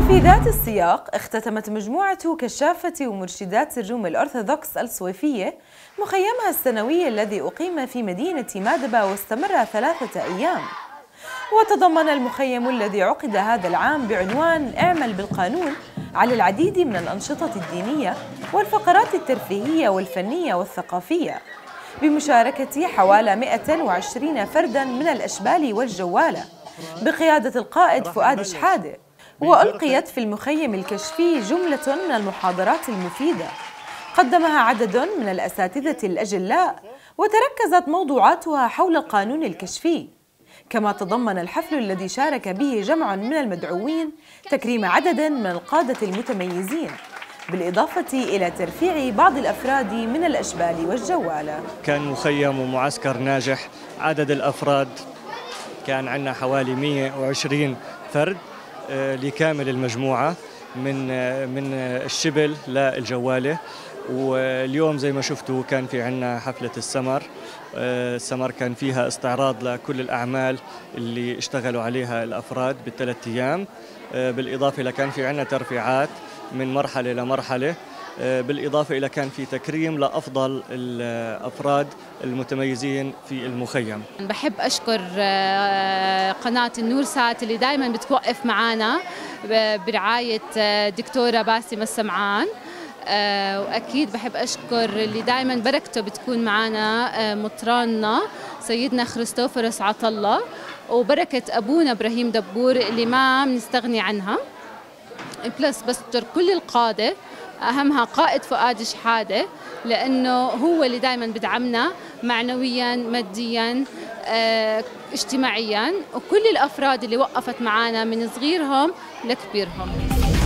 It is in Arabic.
وفي ذات السياق اختتمت مجموعة كشافة ومرشدات الروم الأرثوذكس الصويفية مخيمها السنوي الذي أقيم في مدينة مادبة واستمر 3 أيام. وتضمن المخيم الذي عقد هذا العام بعنوان اعمل بالقانون على العديد من الأنشطة الدينية والفقرات الترفيهية والفنية والثقافية، بمشاركة حوالي 120 فرداً من الأشبال والجوالة بقيادة القائد فؤاد شحادة. وألقيت في المخيم الكشفي جملة من المحاضرات المفيدة قدمها عدد من الأساتذة الأجلاء، وتركزت موضوعاتها حول القانون الكشفي. كما تضمن الحفل الذي شارك به جمع من المدعوين تكريم عدد من القادة المتميزين، بالإضافة إلى ترفيع بعض الأفراد من الأشبال والجوالة. كان مخيم ومعسكر ناجح. عدد الأفراد كان عندنا حوالي 120 فرد لكامل المجموعة من الشبل للجوالة. واليوم زي ما شفتوا كان في عنا حفلة السمر كان فيها استعراض لكل الأعمال اللي اشتغلوا عليها الأفراد ب3 أيام، بالإضافة إلى كان في عنا ترفيعات من مرحلة لمرحلة، بالإضافة إلى كان في تكريم لأفضل الأفراد المتميزين في المخيم. بحب أشكر قناة النور سات اللي دائما بتوقف معنا برعاية دكتورة باسمة السمعان، وأكيد بحب أشكر اللي دائما بركته بتكون معنا مطراننا سيدنا خريستوفرس عطلة، وبركة أبونا إبراهيم دبور اللي ما بنستغني عنها. بلس بشكر كل القادة، أهمها قائد فؤاد شحادة، لأنه هو اللي دائما بدعمنا معنويا ماديا اجتماعيا، وكل الأفراد اللي وقفت معنا من صغيرهم لكبيرهم.